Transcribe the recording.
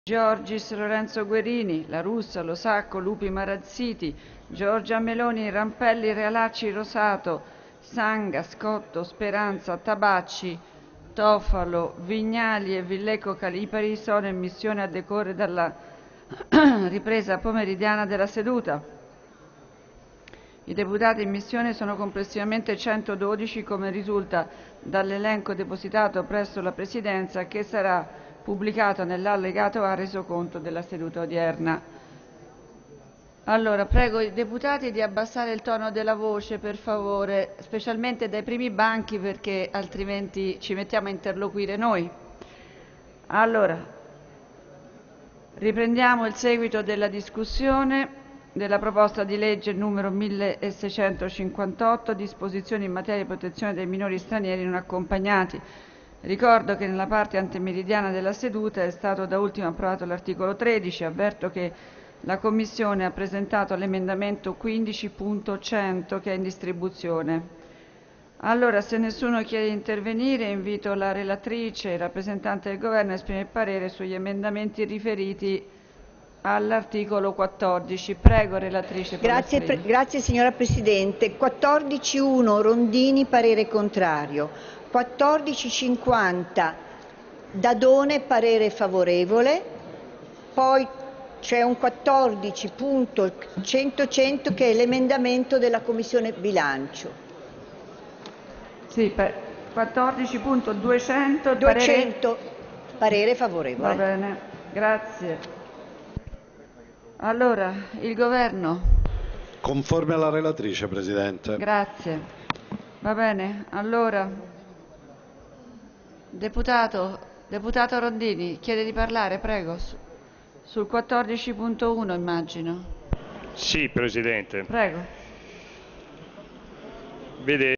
Giorgis, Lorenzo Guerini, La Russa, Losacco, Lupi Marazziti, Giorgia Meloni, Rampelli, Realacci, Rosato, Sanga, Scotto, Speranza, Tabacci, Tofalo, Vignali e Villeco Calipari sono in missione a decorrere dalla ripresa pomeridiana della seduta. I deputati in missione sono complessivamente 112, come risulta dall'elenco depositato presso la Presidenza, che sarà pubblicato nell'allegato A resoconto della seduta odierna. Allora, prego i deputati di abbassare il tono della voce, per favore, specialmente dai primi banchi, perché altrimenti ci mettiamo a interloquire noi. Allora, riprendiamo il seguito della discussione della proposta di legge numero 1658, disposizioni in materia di protezione dei minori stranieri non accompagnati. Ricordo che nella parte antimeridiana della seduta è stato da ultimo approvato l'articolo 13. Avverto che la Commissione ha presentato l'emendamento 15.100 che è in distribuzione. Allora, se nessuno chiede di intervenire, invito la relatrice e il rappresentante del Governo a esprimere parere sugli emendamenti riferiti all'articolo 14. Prego, relatrice. Grazie signora Presidente. 14.1 Rondini, parere contrario. 14.50 Dadone, parere favorevole. Poi c'è un 14.100 che è l'emendamento della Commissione Bilancio. Sì, 14.200. 200 parere favorevole. Va bene, grazie. Allora, il Governo. Conforme alla relatrice, Presidente. Grazie. Va bene, allora. Deputato Rondini, chiede di parlare, prego. Sul 14.1 immagino. Sì, Presidente. Prego. Vede,